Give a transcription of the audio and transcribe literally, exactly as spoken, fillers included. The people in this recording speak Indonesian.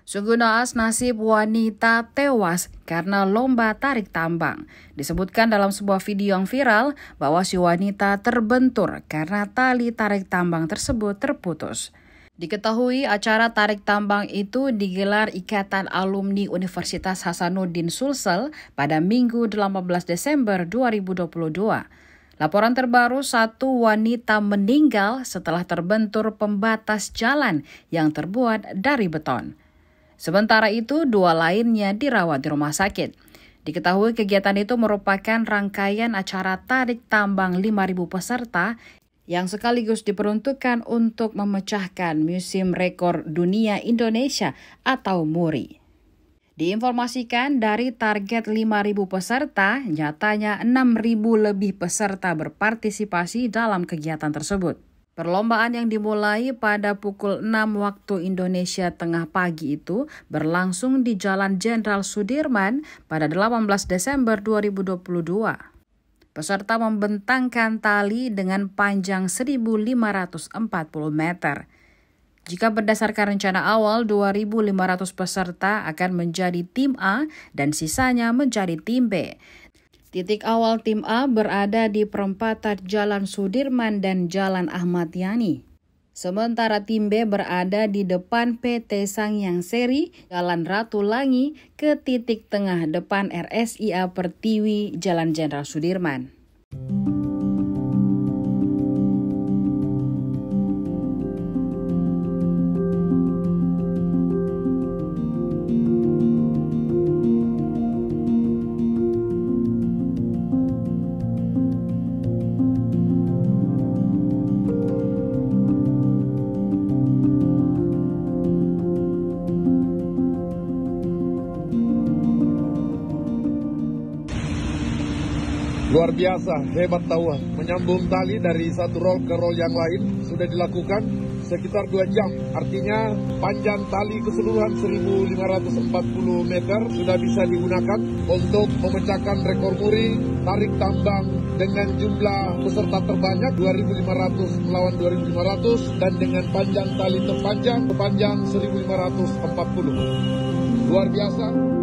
Sungguh naas nasib wanita tewas karena lomba tarik tambang. Disebutkan dalam sebuah video yang viral bahwa si wanita terbentur karena tali tarik tambang tersebut terputus. Diketahui acara tarik tambang itu digelar Ikatan Alumni Universitas Hasanuddin Sulsel pada Minggu delapan belas Desember dua ribu dua puluh dua. Laporan terbaru, satu wanita meninggal setelah terbentur pembatas jalan yang terbuat dari beton. Sementara itu, dua lainnya dirawat di rumah sakit. Diketahui kegiatan itu merupakan rangkaian acara tarik tambang lima ribu peserta yang sekaligus diperuntukkan untuk memecahkan musim rekor dunia Indonesia atau MURI. Diinformasikan dari target lima ribu peserta, nyatanya enam ribu lebih peserta berpartisipasi dalam kegiatan tersebut. Perlombaan yang dimulai pada pukul enam waktu Indonesia Tengah pagi itu berlangsung di Jalan Jenderal Sudirman pada delapan belas Desember dua ribu dua puluh dua. Peserta membentangkan tali dengan panjang seribu lima ratus empat puluh meter. Jika berdasarkan rencana awal, dua ribu lima ratus peserta akan menjadi tim A dan sisanya menjadi tim B. Titik awal tim A berada di perempatan Jalan Sudirman dan Jalan Ahmad Yani. Sementara tim B berada di depan P T Sangyang Seri, Jalan Ratu Langi, ke titik tengah depan R S I A Pertiwi, Jalan Jenderal Sudirman. Luar biasa, hebat tahuan. Menyambung tali dari satu rol ke rol yang lain sudah dilakukan sekitar dua jam. Artinya panjang tali keseluruhan seribu lima ratus empat puluh meter sudah bisa digunakan untuk memecahkan rekor muri tarik tambang dengan jumlah peserta terbanyak dua ribu lima ratus melawan dua ribu lima ratus dan dengan panjang tali terpanjang sepanjang seribu lima ratus empat puluh. Luar biasa.